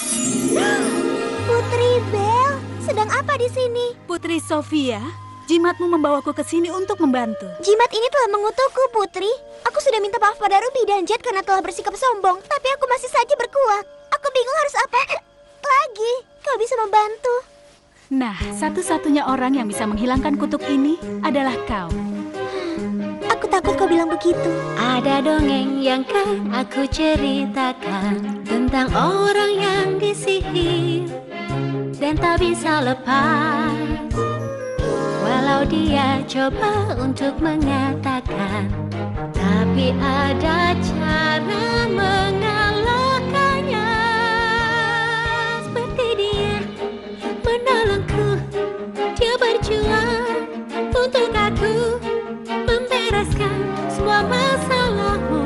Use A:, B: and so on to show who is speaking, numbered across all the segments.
A: Putri Belle, sedang apa di sini?
B: Putri Sofia, jimatmu membawaku ke sini untuk membantu.
A: Jimat ini telah mengutukku, Putri. Aku sudah minta maaf pada Ruby dan Jet karena telah bersikap sombong, tapi aku masih saja berkuak. Aku bingung harus apa lagi. Kau bisa membantu.
B: Nah, satu-satunya orang yang bisa menghilangkan kutuk ini adalah kau.
A: Aku takut kau bilang begitu.
C: Ada dongeng yang kan aku ceritakan tentang orang yang disihir dan tak bisa lepas. Walau dia coba untuk mengatakan, tapi ada cara mengalahkannya. Seperti dia menolongku, dia berjuang untuk aku membereskan semua masalahmu.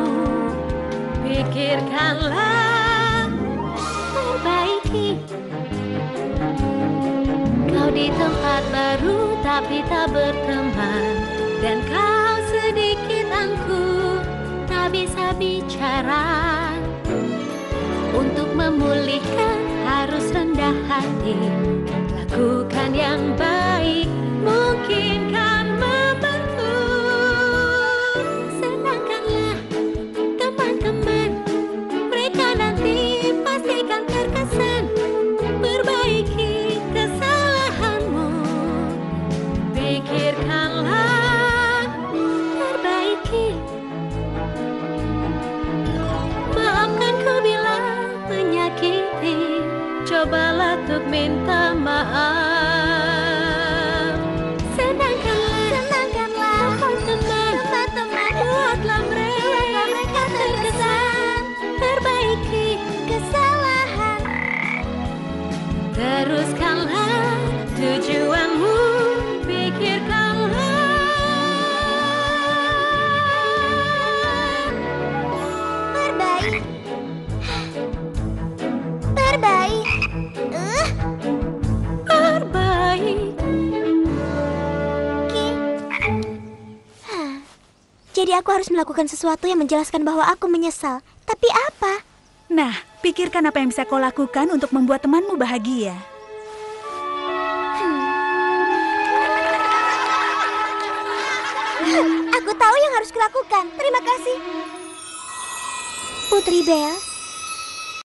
C: Pikirkanlah, perbaiki. Kau di tempat baru tapi tak berteman, dan kau sedikit angkuh, tak bisa bicara. Untuk memulihkan harus rendah hati, lakukan yang baik, mungkin kan membantu. Senangkanlah teman-teman, mereka nanti pastikan terkesan. Perbaiki kesalahanmu, pikirkanlah, perbaiki. Maafkan ku bila menyakiti, cobalah untuk minta maaf. Senangkanlah teman-teman, buatlah mereka terkesan. Perbaiki kesalahan, teruskanlah tujuanmu, pikirkanlah.
A: Terbaik.
C: Perbaik.
A: Jadi aku harus melakukan sesuatu yang menjelaskan bahwa aku menyesal. Tapi apa?
B: Nah, pikirkan apa yang bisa kau lakukan untuk membuat temanmu bahagia.
A: Aku tahu yang harus kulakukan. Terima kasih. Putri Belle,